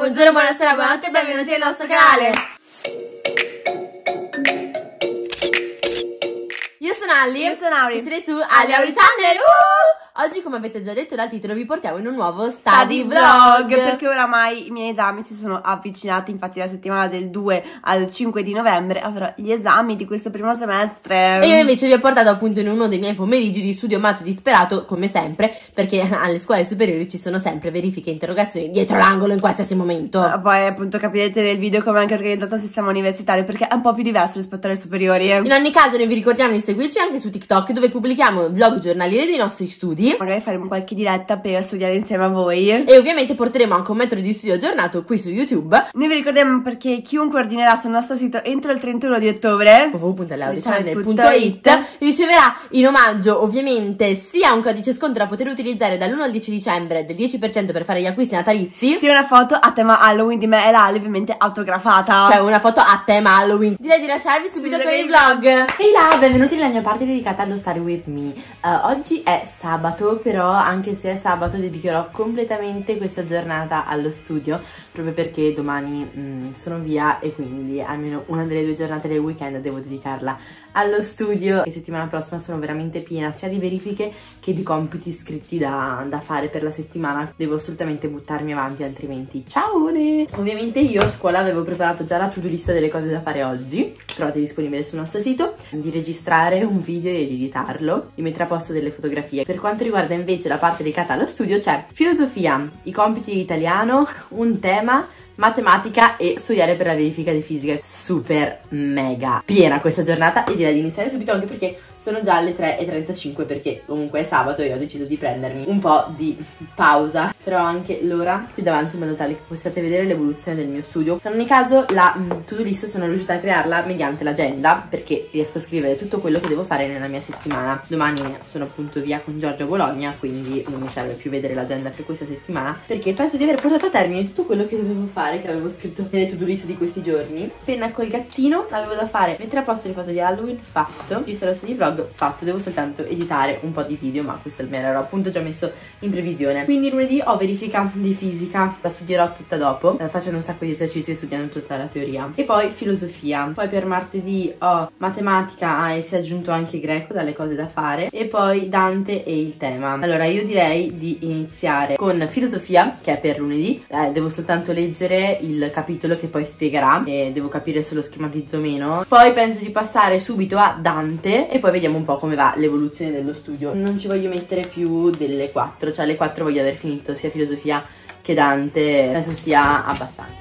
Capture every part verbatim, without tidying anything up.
buongiorno, buonasera, buonanotte e benvenuti nel nostro canale. Io sono Alli. Io sono Auri. E siete su Alli Auri Channel. uh! Oggi, come avete già detto dal titolo, vi portiamo in un nuovo study vlog, perché oramai i miei esami si sono avvicinati. Infatti la settimana del due al cinque di novembre avrò gli esami di questo primo semestre. E io invece vi ho portato appunto in uno dei miei pomeriggi di studio matto disperato, come sempre, perché alle scuole superiori ci sono sempre verifiche e interrogazioni dietro l'angolo in qualsiasi momento. Poi appunto capirete nel video come è anche organizzato il sistema universitario, perché è un po' più diverso rispetto alle superiori. In ogni caso noi vi ricordiamo di seguirci anche su TikTok, dove pubblichiamo vlog giornalieri dei nostri studi. Magari faremo qualche diretta per studiare insieme a voi. E ovviamente porteremo anche un metodo di studio aggiornato qui su YouTube. Noi vi ricordiamo, perché chiunque ordinerà sul nostro sito entro il trentuno di ottobre w w w punto laurichanel punto it riceverà in omaggio ovviamente sia un codice sconto da poter utilizzare dall'primo al dieci dicembre del dieci per cento per fare gli acquisti natalizi, sia una foto a tema Halloween di me e Lali, ovviamente autografata, cioè una foto a tema Halloween. Direi di lasciarvi subito con il vlog. Ehi là, benvenuti nella mia parte dedicata allo Study With Me. uh, Oggi è sabato, però anche se è sabato dedicherò completamente questa giornata allo studio, proprio perché domani mh, sono via e quindi almeno una delle due giornate del weekend devo dedicarla allo studio. E settimana prossima sono veramente piena sia di verifiche che di compiti scritti da, da fare per la settimana. Devo assolutamente buttarmi avanti, altrimenti ciao! Ovviamente io a scuola avevo preparato già la to-do list delle cose da fare oggi, trovate disponibile sul nostro sito, di registrare un video e di editarlo, di mettere a posto delle fotografie. Per quanto riguarda invece la parte dedicata allo studio c'è filosofia, i compiti di italiano, un tema, matematica e studiare per la verifica di fisica. Super mega piena questa giornata e direi di iniziare subito, anche perché sono già alle tre e trentacinque, perché comunque è sabato e ho deciso di prendermi un po' di pausa. Però anche l'ora qui davanti in modo tale che possiate vedere l'evoluzione del mio studio. In ogni caso la to-do list sono riuscita a crearla mediante l'agenda, perché riesco a scrivere tutto quello che devo fare nella mia settimana. Domani sono appunto via con Giorgio a Bologna, quindi non mi serve più vedere l'agenda per questa settimana, perché penso di aver portato a termine tutto quello che dovevo fare, che avevo scritto nelle to-do list di questi giorni. Penna col gattino, avevo da fare mettere a posto le foto di Halloween, fatto, registrare di vlog, fatto, devo soltanto editare un po' di video, ma questo me l'ero appunto già messo in previsione. Quindi lunedì ho verifica di fisica, la studierò tutta dopo, eh, facendo un sacco di esercizi e studiando tutta la teoria. E poi filosofia, poi per martedì ho matematica ah, e si è aggiunto anche greco dalle cose da fare, e poi Dante e il tema. Allora io direi di iniziare con filosofia, che è per lunedì. eh, devo soltanto leggere il capitolo che poi spiegherà e devo capire se lo schematizzo o meno. Poi penso di passare subito a Dante e poi vediamo un po' come va l'evoluzione dello studio. Non ci voglio mettere più delle quattro, cioè alle quattro voglio aver finito sia filosofia che Dante, penso sia abbastanza.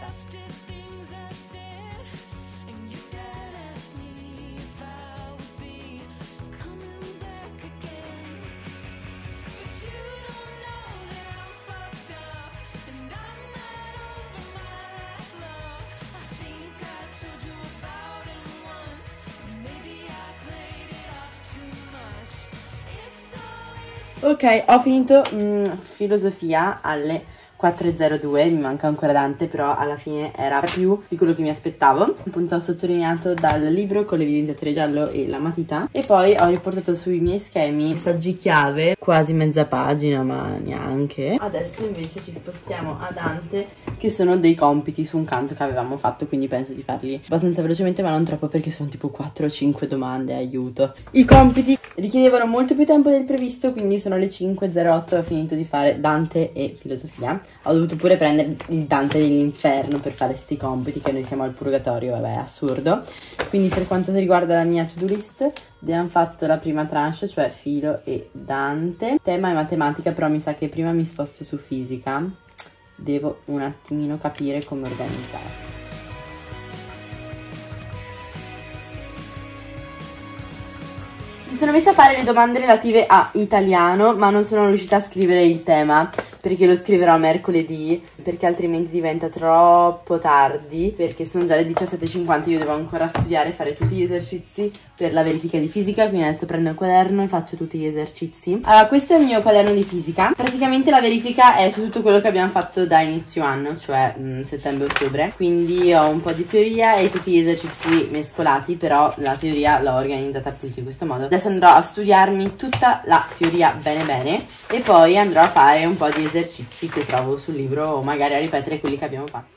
Ok, ho finito mm, filosofia alle quattro e zero due, mi manca ancora Dante, però alla fine era più di quello che mi aspettavo. Appunto ho sottolineato dal libro con l'evidenziatore giallo e la matita, e poi ho riportato sui miei schemi messaggi chiave, quasi mezza pagina, ma neanche. Adesso invece ci spostiamo a Dante, che sono dei compiti su un canto che avevamo fatto, quindi penso di farli abbastanza velocemente, ma non troppo, perché sono tipo quattro o cinque domande, aiuto. I compiti richiedevano molto più tempo del previsto, quindi sono le cinque e zero otto e ho finito di fare Dante e filosofia. Ho dovuto pure prendere il Dante dell'inferno per fare sti compiti, che noi siamo al purgatorio, vabbè, è assurdo. Quindi per quanto riguarda la mia to-do list abbiamo fatto la prima tranche, cioè filo e Dante. Tema e matematica, però mi sa che prima mi sposto su fisica, devo un attimino capire come organizzare. Mi sono messa a fare le domande relative a italiano, ma non sono riuscita a scrivere il tema, perché lo scriverò mercoledì, perché altrimenti diventa troppo tardi, perché sono già le diciassette e cinquanta, io devo ancora studiare e fare tutti gli esercizi per la verifica di fisica, quindi adesso prendo il quaderno e faccio tutti gli esercizi. Allora, questo è il mio quaderno di fisica. Praticamente la verifica è su tutto quello che abbiamo fatto da inizio anno, cioè settembre-ottobre, quindi ho un po' di teoria e tutti gli esercizi mescolati, però la teoria l'ho organizzata appunto in questo modo. Adesso andrò a studiarmi tutta la teoria bene bene e poi andrò a fare un po' di esercizi che trovo sul libro magari a ripetere quelli che abbiamo fatto.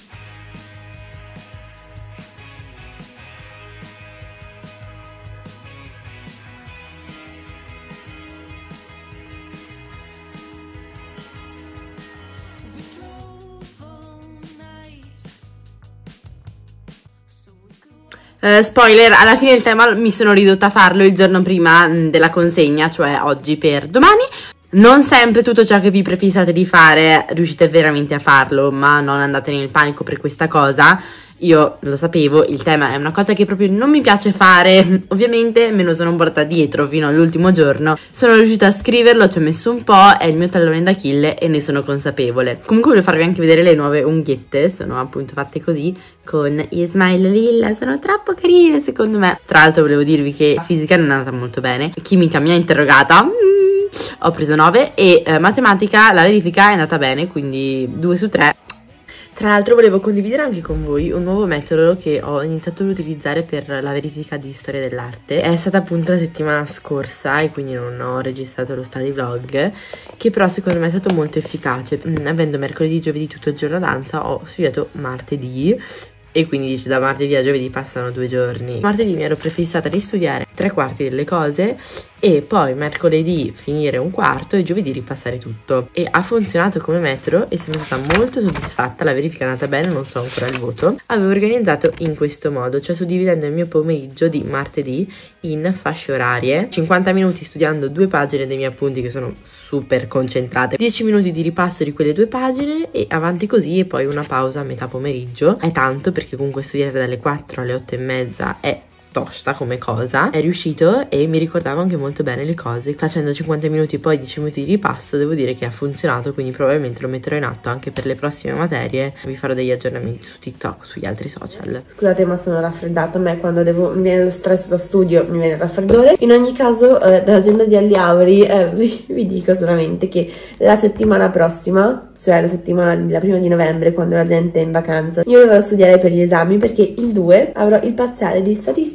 Uh, spoiler, alla fine il tema mi sono ridotta a farlo il giorno prima mh, della consegna, cioè oggi per domani. Non sempre tutto ciò che vi prefissate di fare riuscite veramente a farlo, ma non andate nel panico per questa cosa. Io lo sapevo, il tema è una cosa che proprio non mi piace fare, ovviamente me lo sono portata dietro fino all'ultimo giorno. Sono riuscita a scriverlo, ci ho messo un po', è il mio tallone d'Achille e ne sono consapevole. Comunque voglio farvi anche vedere le nuove unghiette, sono appunto fatte così, con gli smile lilla, sono troppo carine secondo me. Tra l'altro volevo dirvi che la fisica non è andata molto bene, chimica mi ha interrogata, mm, ho preso nove e eh, matematica la verifica è andata bene, quindi due su tre. Tra l'altro volevo condividere anche con voi un nuovo metodo che ho iniziato ad utilizzare per la verifica di storia dell'arte. È stata appunto la settimana scorsa e quindi non ho registrato lo study vlog, che però secondo me è stato molto efficace. Mm, avendo mercoledì, giovedì tutto il giorno danza, ho studiato martedì. E quindi dice da martedì a giovedì passano due giorni. Martedì mi ero prefissata di studiare tre quarti delle cose e poi mercoledì finire un quarto e giovedì ripassare tutto. E ha funzionato come metodo e sono stata molto soddisfatta, la verifica è andata bene, non so ancora il voto. Avevo organizzato in questo modo, cioè suddividendo il mio pomeriggio di martedì in fasce orarie, cinquanta minuti studiando due pagine dei miei appunti che sono super concentrate, dieci minuti di ripasso di quelle due pagine e avanti così, e poi una pausa a metà pomeriggio. È tanto perché comunque studiare dalle quattro alle otto e mezza è tosta come cosa. È riuscito e mi ricordavo anche molto bene le cose. Facendo cinquanta minuti poi dieci minuti di ripasso devo dire che ha funzionato, quindi probabilmente lo metterò in atto anche per le prossime materie. Vi farò degli aggiornamenti su TikTok, sugli altri social. Scusate ma sono raffreddata, a me quando devo, mi viene lo stress da studio mi viene il raffreddore. In ogni caso eh, dall'agenda di Alli Auri eh, vi, vi dico solamente che la settimana prossima, cioè la settimana la prima di novembre, quando la gente è in vacanza, io dovrò studiare per gli esami perché il due avrò il parziale di statistica.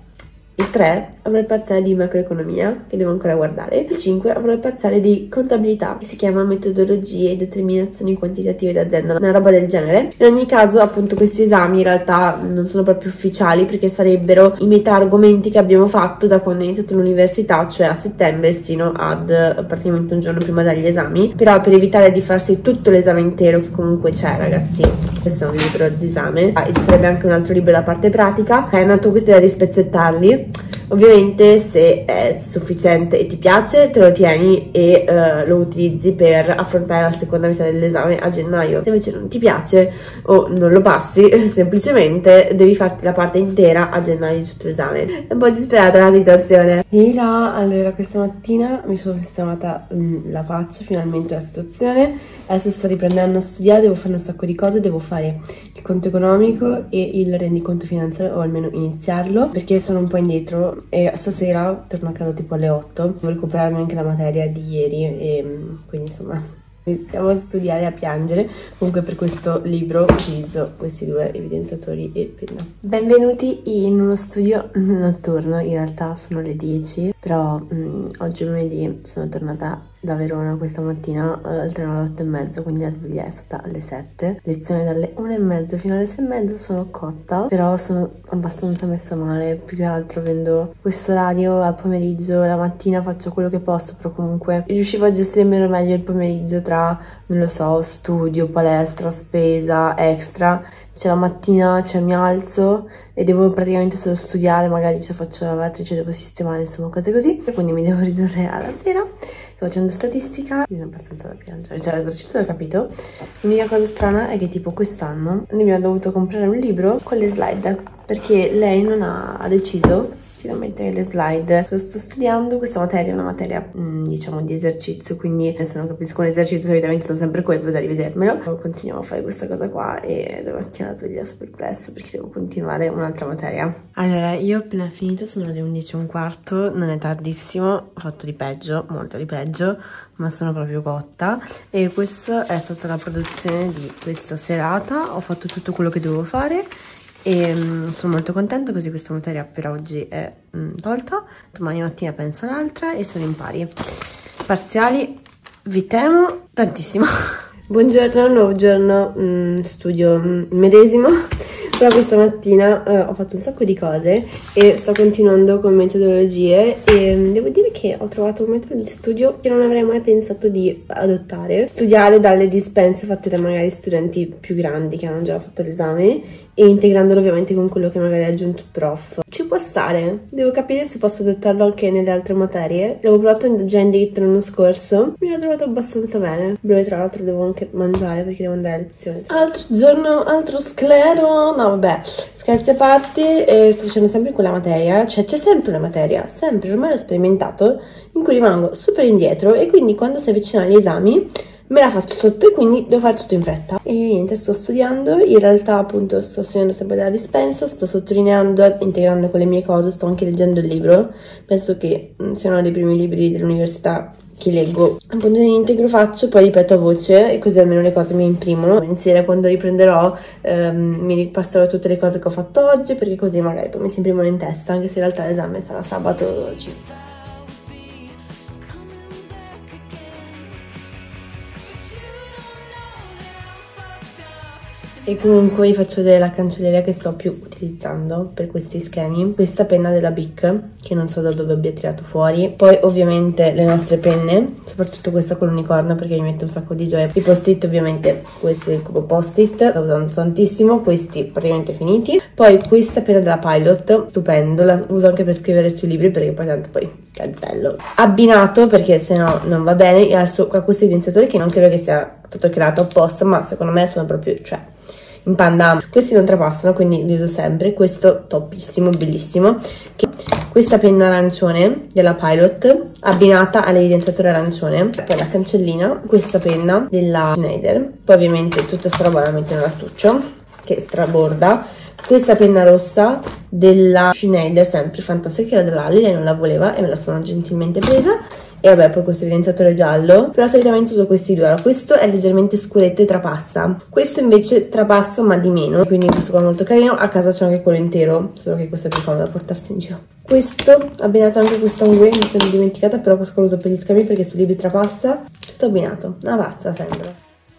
Il tre avrò il parziale di macroeconomia, che devo ancora guardare. Il cinque avrò il parziale di contabilità, che si chiama metodologie e determinazioni quantitative d'azienda, una roba del genere. In ogni caso, appunto, questi esami in realtà non sono proprio ufficiali, perché sarebbero i metà argomenti che abbiamo fatto da quando ho iniziato l'università, cioè a settembre, sino ad praticamente un giorno prima dagli esami. Però per evitare di farsi tutto l'esame intero, che comunque c'è, ragazzi, questo è un libro d'esame, ah, e ci sarebbe anche un altro libro da parte pratica, è nato questa idea di spezzettarli. Ovviamente se è sufficiente e ti piace te lo tieni e uh, lo utilizzi per affrontare la seconda metà dell'esame a gennaio. Se invece non ti piace o non lo passi, semplicemente devi farti la parte intera a gennaio di tutto l'esame. È un po' disperata la situazione. E là, allora questa mattina mi sono sistemata mh, la faccia finalmente la situazione. Adesso sto riprendendo a studiare, devo fare un sacco di cose, devo fare il conto economico e il rendiconto finanziario, o almeno iniziarlo, perché sono un po' indietro e stasera torno a casa tipo alle otto, devo recuperarmi anche la materia di ieri e quindi insomma iniziamo a studiare, a piangere. Comunque per questo libro utilizzo questi due evidenziatori e penna. Benvenuti in uno studio notturno, in realtà sono le dieci, però mh, oggi lunedì sono tornata da Verona questa mattina al treno alle otto e mezza, quindi la sveglia è stata alle sette, lezione dalle una e mezza fino alle sei e mezza, sono cotta, però sono abbastanza messa male, più che altro avendo questo orario al pomeriggio. La mattina faccio quello che posso, però comunque riuscivo a gestire meglio il pomeriggio tra, non lo so, studio, palestra, spesa, extra. Cioè la mattina cioè, mi alzo e devo praticamente solo studiare, magari cioè, faccio la lavatrice, devo sistemare, insomma cose così, quindi mi devo ridurre alla sera. Sto facendo statistica, mi sono abbastanza da piangere, cioè l'esercizio l'ho capito. L'unica cosa strana è che tipo quest'anno noi abbiamo dovuto comprare un libro con le slide, perché lei non ha, ha deciso da mettere le slide. Sto studiando questa materia, è una materia mh, diciamo di esercizio, quindi se non capisco un esercizio solitamente sono sempre quello da rivedermelo. Continuiamo a fare questa cosa qua e domattina la sveglia super presto perché devo continuare un'altra materia. Allora, io ho appena finito, sono le undici e un quarto, non è tardissimo, ho fatto di peggio, molto di peggio, ma sono proprio cotta. E questa è stata la produzione di questa serata, ho fatto tutto quello che dovevo fare e um, sono molto contenta, così questa materia per oggi è um, tolta. Domani mattina penso all'altra e sono in pari. Parziali vi temo tantissimo. Buongiorno, nuovo giorno, mm, studio mm, medesimo. Però questa mattina eh, ho fatto un sacco di cose e sto continuando con metodologie e mm, devo dire che ho trovato un metodo di studio che non avrei mai pensato di adottare. Studiare dalle dispense fatte da magari studenti più grandi che hanno già fatto l'esame e integrandolo ovviamente con quello che magari ha aggiunto il prof. Ci può stare, devo capire se posso adottarlo anche nelle altre materie. L'avevo provato già in diritto l'anno scorso, mi ha trovato abbastanza bene. Dove tra l'altro devo anche mangiare perché devo andare a lezione. Altro giorno, altro sclero, no vabbè, scherzi a parte, eh, sto facendo sempre quella materia, cioè c'è sempre una materia, sempre, ormai l'ho sperimentato, in cui rimango super indietro e quindi quando si avvicinano gli esami me la faccio sotto e quindi devo fare tutto in fretta. E niente, sto studiando, in realtà appunto sto studiando sempre dalla dispensa, sto sottolineando, integrando con le mie cose, sto anche leggendo il libro, penso che mh, sia uno dei primi libri dell'università che leggo. Appunto integro faccio, poi ripeto a voce e così almeno le cose mi imprimono. In sera quando riprenderò ehm, mi ripasserò tutte le cose che ho fatto oggi, perché così magari poi mi si imprimono in testa, anche se in realtà l'esame sarà sabato cinque. E comunque vi faccio vedere la cancelleria che sto più utilizzando per questi schemi. Questa penna della Bic, che non so da dove abbia tirato fuori. Poi ovviamente le nostre penne, soprattutto questa con l'unicorno perché mi mette un sacco di gioia. I post-it ovviamente, questi come post-it, sto usando tantissimo, questi praticamente finiti. Poi questa penna della Pilot, stupendo, la uso anche per scrivere sui libri perché poi tanto poi cancello. Abbinato perché se no non va bene, e ha questo evidenziatore che non credo che sia stato creato apposta, ma secondo me sono proprio, cioè, in panda. Questi non trapassano, quindi li uso sempre. Questo topissimo, bellissimo. Che questa penna arancione della Pilot abbinata all'evidenziatore arancione. Poi la cancellina, questa penna della Schneider. Poi ovviamente tutta sta roba la metto nell'astuccio che straborda. Questa penna rossa della Schneider, sempre fantastica, che era dell'Ali, lei non la voleva e me la sono gentilmente presa. E vabbè, poi questo evidenziatore giallo, però solitamente uso questi due. Allora, questo è leggermente scuretto e trapassa, questo invece trapassa ma di meno, quindi questo qua è molto carino. A casa c'è anche quello intero, solo che questo è più comodo da portarsi in giro. Questo, abbinato anche questa unguia, mi sono dimenticata, però questo lo uso per gli scambi perché sui libri trapassa. Tutto abbinato, una pazza sembra.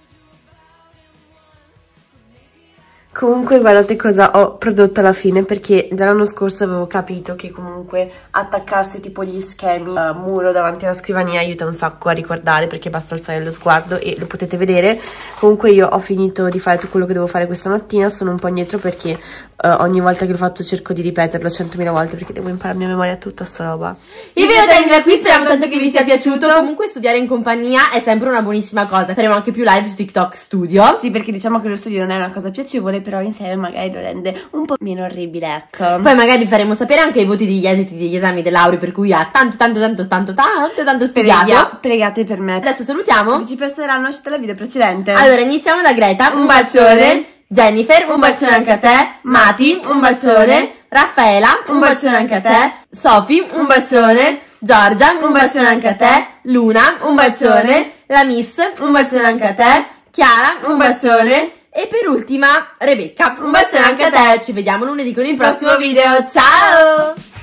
Comunque guardate cosa ho prodotto alla fine, perché già l'anno scorso avevo capito che comunque attaccarsi tipo gli schemi a muro davanti alla scrivania aiuta un sacco a ricordare, perché basta alzare lo sguardo e lo potete vedere. Comunque io ho finito di fare tutto quello che devo fare questa mattina, sono un po' indietro perché uh, ogni volta che lo faccio cerco di ripeterlo centomila volte perché devo impararmi a memoria tutta sta roba. Il video termina qui, speriamo tanto che vi sia piaciuto. Comunque studiare in compagnia è sempre una buonissima cosa, faremo anche più live su TikTok Studio. Sì, perché diciamo che lo studio non è una cosa piacevole, però insieme magari lo rende un po' meno orribile, ecco. Poi magari faremo sapere anche i voti degli esiti degli esami dell'Auri, per cui ha tanto tanto tanto tanto tanto tanto studiato. Pregia, pregate per me. Adesso salutiamo. Che ci penseranno uscita la video precedente. Allora iniziamo da Greta, un bacione. Jennifer, un bacione anche a te. Mati, un bacione. Raffaela, un bacione anche a te. Sofì, un bacione. Giorgia, un bacione anche a te. Luna, un bacione. La Miss, un bacione anche a te. Chiara, un bacione. E per ultima, Rebecca, un bacione anche a te. Ci vediamo lunedì con il prossimo video. Ciao!